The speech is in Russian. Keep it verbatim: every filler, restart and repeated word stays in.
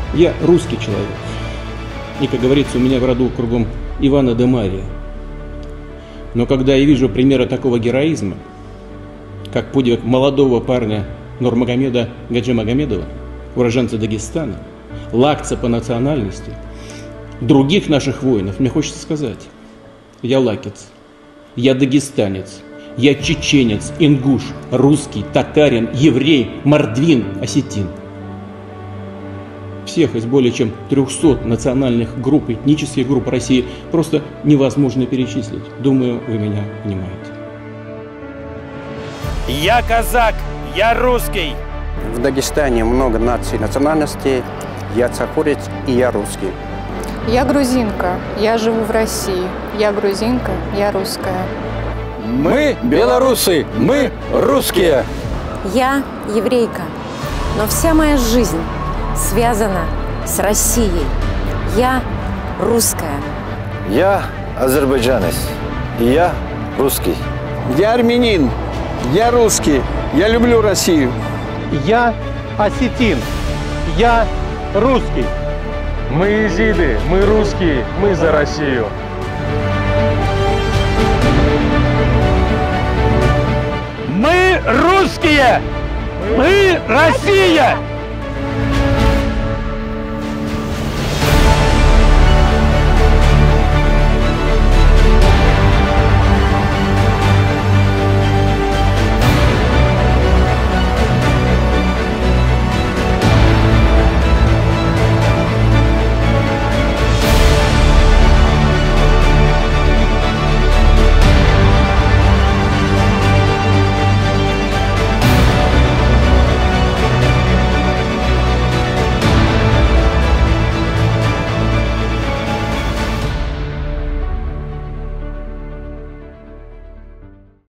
Я русский человек. И, как говорится, у меня в роду кругом Ивана де Мария. Но когда я вижу примеры такого героизма, как подвиг молодого парня Нурмагомеда Гаджи Магомедова, уроженца Дагестана, лакца по национальности, других наших воинов, мне хочется сказать: я лакец, я дагестанец, я чеченец, ингуш, русский, татарин, еврей, мордвин, осетин. Всех из более чем трехсот национальных групп, этнических групп России просто невозможно перечислить. Думаю, вы меня понимаете. Я казак, я русский. В Дагестане много наций, национальностей. Я цахурец и я русский. Я грузинка, я живу в России. Я грузинка, я русская. Мы белорусы, мы русские. Я еврейка, но вся моя жизнь связана с Россией. Я русская. Я азербайджанец, и я русский. Я армянин, я русский, я люблю Россию. Я осетин, я русский. Мы езиды, мы русские, мы за Россию. Мы русские, мы Россия!